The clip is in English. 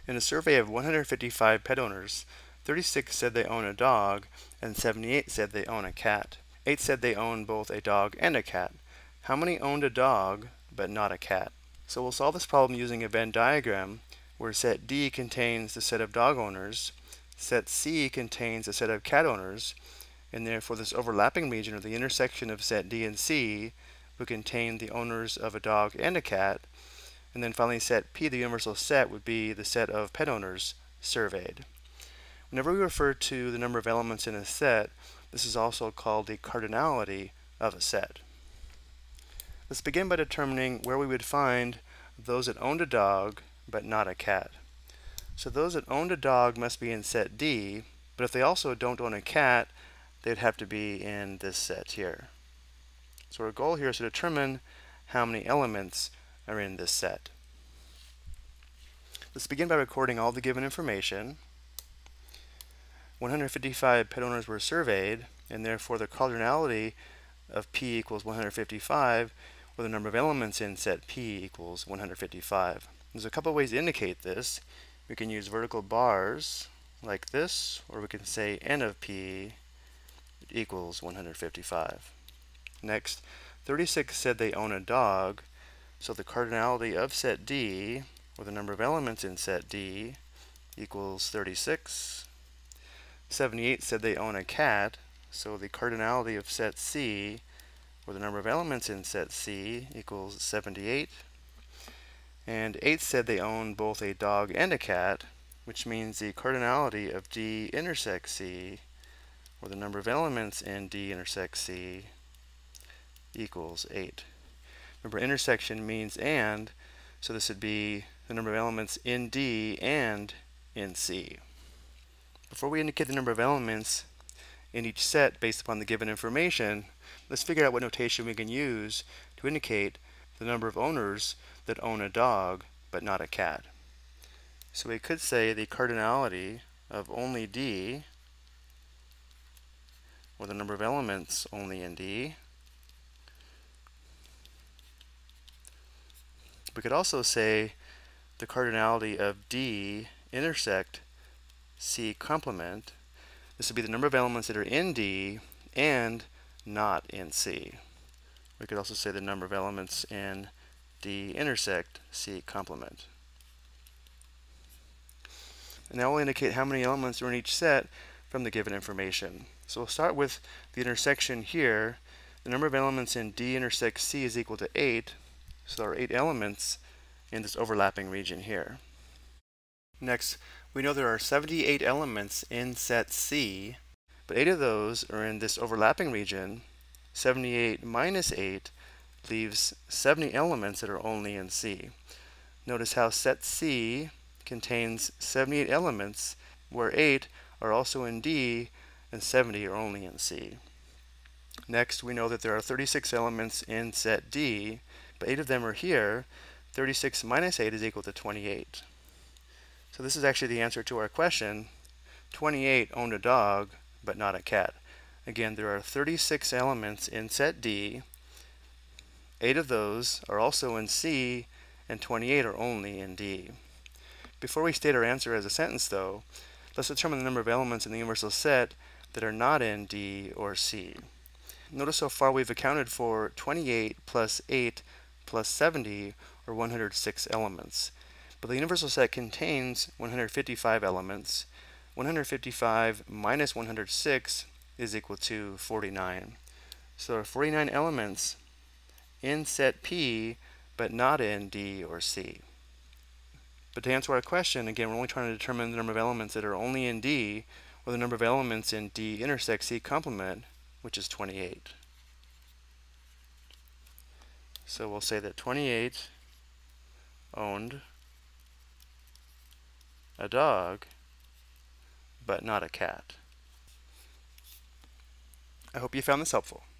In a survey of 155 pet owners, 36 said they own a dog, and 78 said they own a cat. 8 said they own both a dog and a cat. How many owned a dog, but not a cat? So we'll solve this problem using a Venn diagram, where set D contains the set of dog owners, set C contains a set of cat owners, and therefore this overlapping region, or the intersection of set D and C, would contain the owners of a dog and a cat, and then finally set P, the universal set, would be the set of pet owners surveyed. Whenever we refer to the number of elements in a set, this is also called the cardinality of a set. Let's begin by determining where we would find those that owned a dog but not a cat. So those that owned a dog must be in set D, but if they also don't own a cat, they'd have to be in this set here. So our goal here is to determine how many elements are in this set. Let's begin by recording all the given information. 155 pet owners were surveyed, and therefore the cardinality of P equals 155, where the number of elements in set P equals 155. There's a couple ways to indicate this. We can use vertical bars like this, or we can say N of P equals 155. Next, 36 said they own a dog, so the cardinality of set D, or the number of elements in set D, equals 36. 78 said they own a cat, so the cardinality of set C, or the number of elements in set C, equals 78. And 8 said they own both a dog and a cat, which means the cardinality of D intersect C, or the number of elements in D intersect C, equals 8. Remember, intersection means and, so this would be the number of elements in D and in C. Before we indicate the number of elements in each set based upon the given information, let's figure out what notation we can use to indicate the number of owners that own a dog but not a cat. So we could say the cardinality of only D, or the number of elements only in D. We could also say the cardinality of D intersect C complement. This would be the number of elements that are in D and not in C. We could also say the number of elements in D intersect C complement. And now we'll indicate how many elements are in each set from the given information. So we'll start with the intersection here. The number of elements in D intersect C is equal to 8, so there are 8 elements in this overlapping region here. Next, we know there are 78 elements in set C, but 8 of those are in this overlapping region. 78 minus 8 leaves 70 elements that are only in C. Notice how set C contains 78 elements, where 8 are also in D and 70 are only in C. Next, we know that there are 36 elements in set D, but 8 of them are here. 36 minus 8 is equal to 28. So this is actually the answer to our question. 28 owned a dog, but not a cat. Again, there are 36 elements in set D. 8 of those are also in C, and 28 are only in D. Before we state our answer as a sentence, though, let's determine the number of elements in the universal set that are not in D or C. Notice so far we've accounted for 28 plus 8 plus 70, or 106 elements. But the universal set contains 155 elements. 155 minus 106 is equal to 49. So there are 49 elements in set P, but not in D or C. But to answer our question, again, we're only trying to determine the number of elements that are only in D, or the number of elements in D intersect C complement, which is 28. So we'll say that 28 owned a dog, but not a cat. I hope you found this helpful.